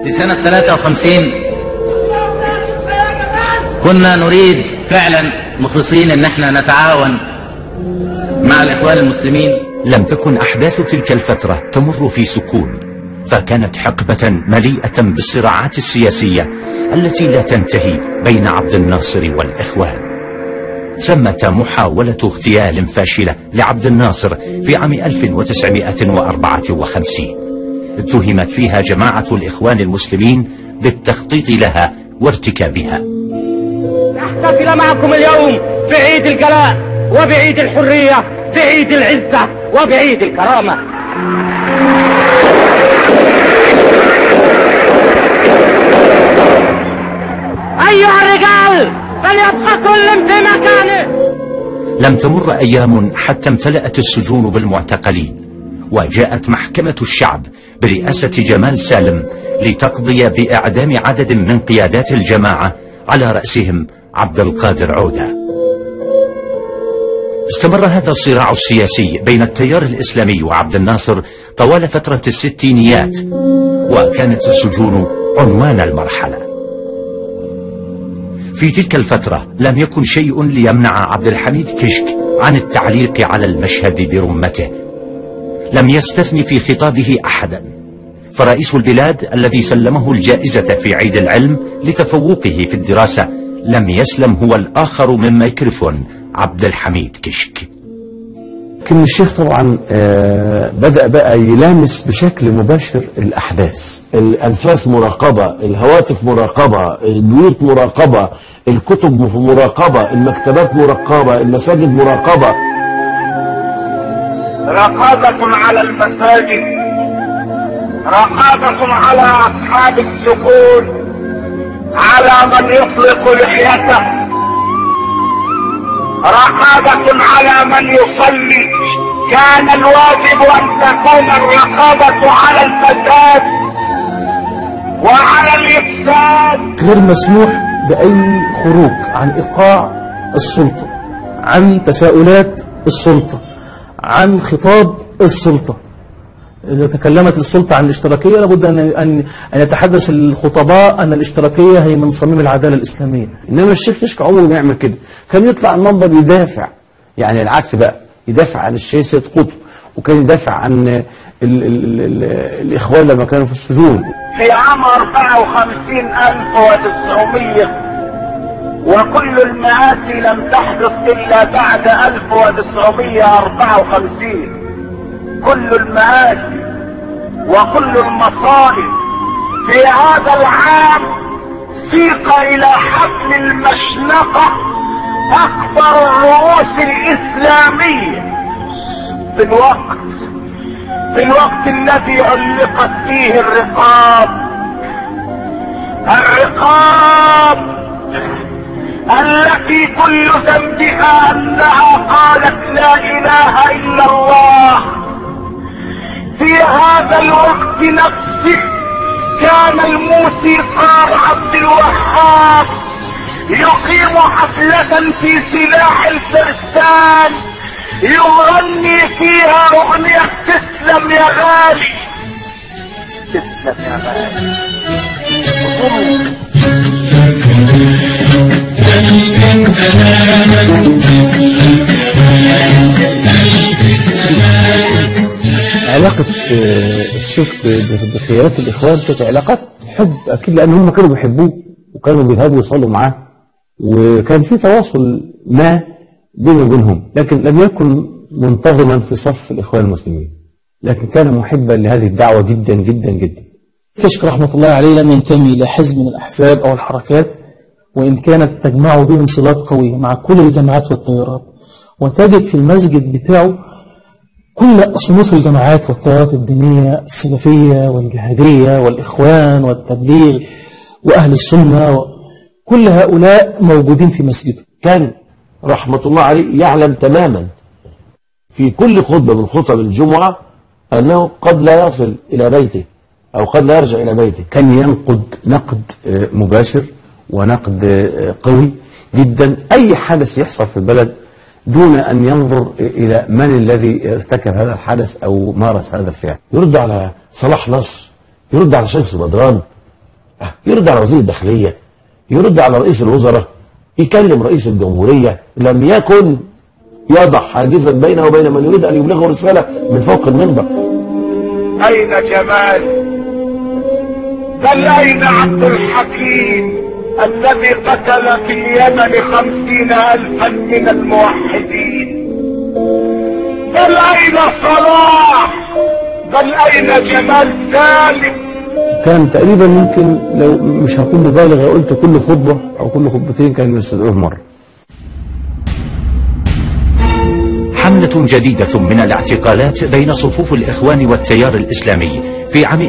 في سنة 53 كنا نريد فعلا مخلصين ان احنا نتعاون مع الاخوان المسلمين. لم تكن احداث تلك الفترة تمر في سكون، فكانت حقبة مليئة بالصراعات السياسية التي لا تنتهي بين عبد الناصر والإخوان. ثمة محاولة اغتيال فاشلة لعبد الناصر في عام 1954 اتهمت فيها جماعة الإخوان المسلمين بالتخطيط لها وارتكابها. نحتفل معكم اليوم بعيد الجلاء وبعيد الحرية، بعيد العزة وبعيد الكرامة. أيها الرجال فليبقى كل في مكانه. لم تمر أيام حتى امتلأت السجون بالمعتقلين، وجاءت محكمة الشعب برئاسة جمال سالم لتقضي بإعدام عدد من قيادات الجماعة على رأسهم عبد القادر عودة. استمر هذا الصراع السياسي بين التيار الإسلامي وعبد الناصر طوال فترة الستينيات، وكانت السجون عنوان المرحلة. في تلك الفترة لم يكن شيء ليمنع عبد الحميد كشك عن التعليق على المشهد برمته. لم يستثني في خطابه أحدا، فرئيس البلاد الذي سلمه الجائزة في عيد العلم لتفوقه في الدراسة لم يسلم هو الآخر من ميكروفون عبد الحميد كشك. لكن الشيخ طبعا بدأ بقى يلامس بشكل مباشر الأحداث. الأنفاس مراقبة، الهواتف مراقبة، البيوت مراقبة، الكتب مراقبة، المكتبات مراقبة، المساجد مراقبة. رقابة على المساجد، رقابة على أصحاب السكون، على من يطلق لحيته، رقابة على من يصلي. كان الواجب أن تكون الرقابة على الفساد وعلى الإفساد. غير مسموح بأي خروج عن إيقاع السلطة، عن تساؤلات السلطة، عن خطاب السلطة. إذا تكلمت السلطة عن الاشتراكية لابد أن يتحدث الخطباء أن الاشتراكية هي من صميم العدالة الإسلامية. إنما الشيخ كشك عمره ما يعمل كده، كان يطلع المنبر يدافع، يعني العكس بقى، يدافع عن الشيخ سيد قطب، وكان يدافع عن الإخوان لما كانوا في السجون. في عام 54,900 وكل المآسي لم تحدث إلا بعد 1954. كل المآسي وكل المصائب في هذا العام سيق إلى حفل المشنقة أكبر الرؤوس الإسلامية في الوقت الذي علقت فيه الرقاب التي كل ذنبها أنها قالت لا إله إلا الله. في هذا الوقت نفسه كان الموسيقار عبد الوهاب يقيم حفلة في سلاح الفرسان يغني فيها أغنية تسلم يا غالي، تسلم يا غالي. علاقة الشيخ بقيادات الإخوان كانت علاقات حب أكيد، لأن هم كانوا بيحبوه وكانوا بيذهبوا يصلوا معاه، وكان في تواصل ما بينه وبينهم، لكن لم يكن منتظما في صف الإخوان المسلمين، لكن كان محبا لهذه الدعوة جدا جدا جدا. كشك رحمة الله عليه لم ينتمي إلى حزب من الأحزاب أو الحركات، وإن كانت تجمعه بهم صلات قوية مع كل الجماعات والتيارات، وتجد في المسجد بتاعه كل صنوف الجماعات والتيارات الدينية السلفية والجهادية والإخوان والتبليغ وأهل السنة، كل هؤلاء موجودين في مسجده. كان رحمة الله عليه يعلم تماما في كل خطبة من خطب الجمعة أنه قد لا يصل إلى بيته أو قد لا يرجع إلى بيته. كان ينقد نقد مباشر ونقد قوي جدا أي حدث يحصل في البلد دون أن ينظر إلى من الذي ارتكب هذا الحدث أو مارس هذا الفعل. يرد على صلاح نصر، يرد على شمس بدران، يرد على وزير الداخليه، يرد على رئيس الوزراء، يكلم رئيس الجمهوريه. لم يكن يضع حاجزا بينه وبين من يريد ان يبلغه رساله من فوق المنبر. اين جمال؟ بل اين عبد الحكيم الذي قتل في اليمن 50,000 من الموحدين؟ بل اين صلاح؟ بل اين جمال سالم؟ كان تقريبا ممكن لو مش هكون مبالغ قلت كل خطبه او كل خطبتين كانوا يستدعوه مره. حملة جديدة من الاعتقالات بين صفوف الإخوان والتيار الإسلامي في عام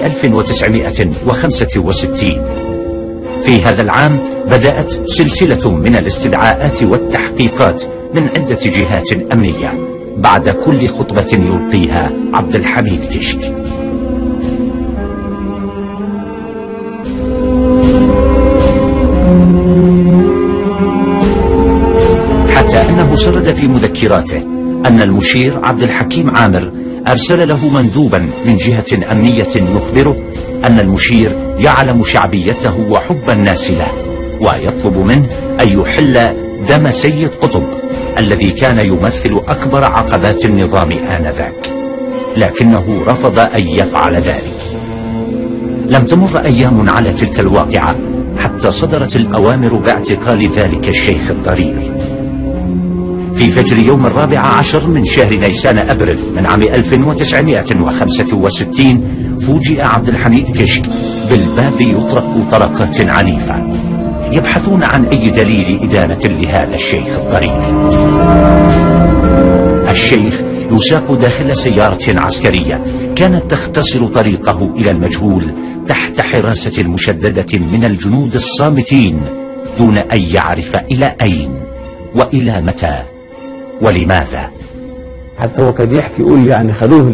1965. في هذا العام بدأت سلسلة من الاستدعاءات والتحقيقات من عدة جهات أمنية بعد كل خطبة يلقيها عبد الحميد كشك. حتى أنه سرد في مذكراته أن المشير عبد الحكيم عامر أرسل له مندوبا من جهة أمنية يخبره أن المشير يعلم شعبيته وحب الناس له، ويطلب منه أن يحل دم سيد قطب الذي كان يمثل أكبر عقبات النظام آنذاك، لكنه رفض أن يفعل ذلك. لم تمر أيام على تلك الواقعة حتى صدرت الأوامر باعتقال ذلك الشيخ الضرير. في فجر يوم 14 من شهر نيسان أبريل من عام 1965 فوجئ عبد الحميد كشك بالباب يطرق طرقات عنيفة، يبحثون عن أي دليل إدانة لهذا الشيخ الضرير. الشيخ يساق داخل سيارة عسكرية كانت تختصر طريقه إلى المجهول تحت حراسة مشددة من الجنود الصامتين دون أن يعرف إلى أين وإلى متى ولماذا. حتى هو كان يحكي يقول يعني خلوه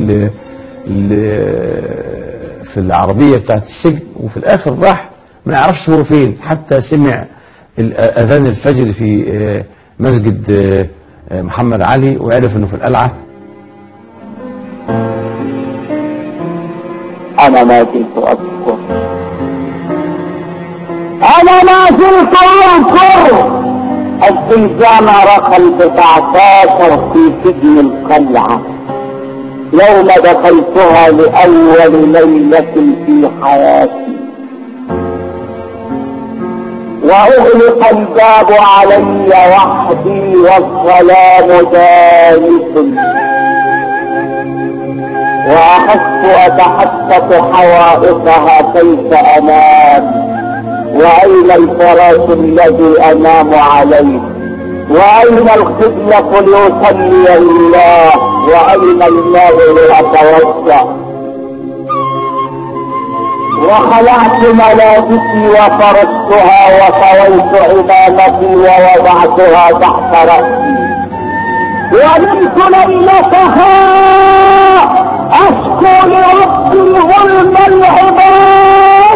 في العربية بتاعت السجن، وفي الآخر راح ما يعرفش هو فين، حتى سمع أذان الفجر في مسجد محمد علي وعرف انه في القلعة. أنا ما زلت أذكر، أنا ما زلت أذكر الزنزانة رقم 19 في سجن القلعة يوم دخلتها لأول ليلة في حياتي، وأغلق الباب علي وحدي والظلام دامس، وأخذت أتحسس حوائطها كيف أنام، وأين الفراش الذي أنام عليه، وأين القبلة لأصلي لله، وأين الماء لأتوضأ. وخلعت ملابسي وفرشتها وطويت عمامتي ووضعتها تحت رأسي، ونمت ليلتها أشكو لربي ظلم العباد.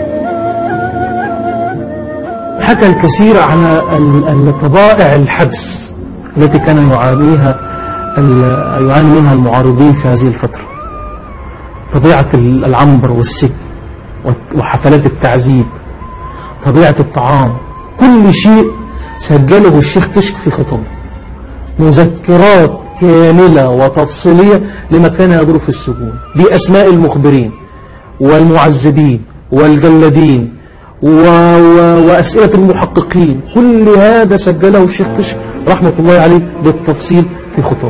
حكى الكثير عن طبائع الحبس التي كان يعاني منها المعارضين في هذه الفترة، طبيعة العنبر والسجن وحفلات التعذيب، طبيعة الطعام، كل شيء سجله الشيخ كشك في خطبه، مذكرات كاملة وتفصيلية لما كان يجري في السجون بأسماء المخبرين والمعذبين والجلادين وأسئلة المحققين، كل هذا سجله الشيخ كشك رحمة الله عليه بالتفصيل في خطبه.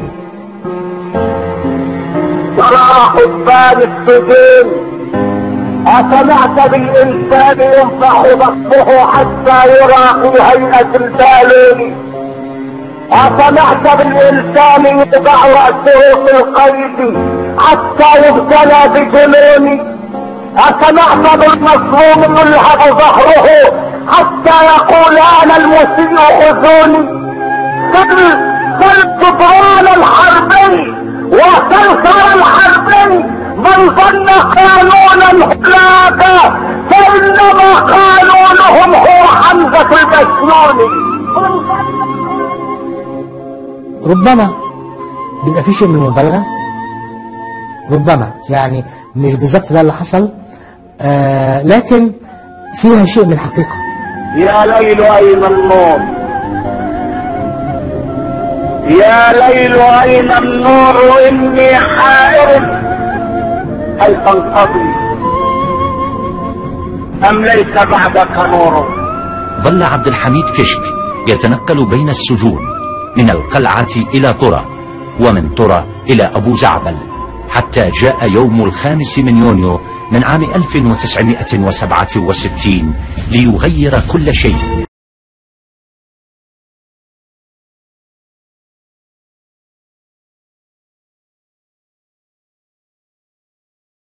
ترى حبان السجون، أسمعت بالإنسان ينفح بطنه حتى يرى في هيئة البالون، أسمعت بالإنسان يضع رأسه في القيد حتى يبتلى بجنون، أسمعت بالمصروم يلهب ظهره حتى يقول أنا المسيء خذوني. سل جبران الحربي وسلسل الحربي من ظن قانونا هناك فإنما قانونهم هو حمزة البسيوني. ربما بيبقى في شيء من المبالغة، ربما يعني مش بالظبط ده اللي حصل، لكن فيها شيء من الحقيقة. يا ليل أين النور، يا ليل أين النور، إني حائر هل تنقضي أم ليس بعدك نور. ظل عبد الحميد كشك يتنقل بين السجون، من القلعة إلى طرى، ومن طرى إلى أبو زعبل، حتى جاء يوم 5 من يونيو من عام 1967 ليغير كل شيء.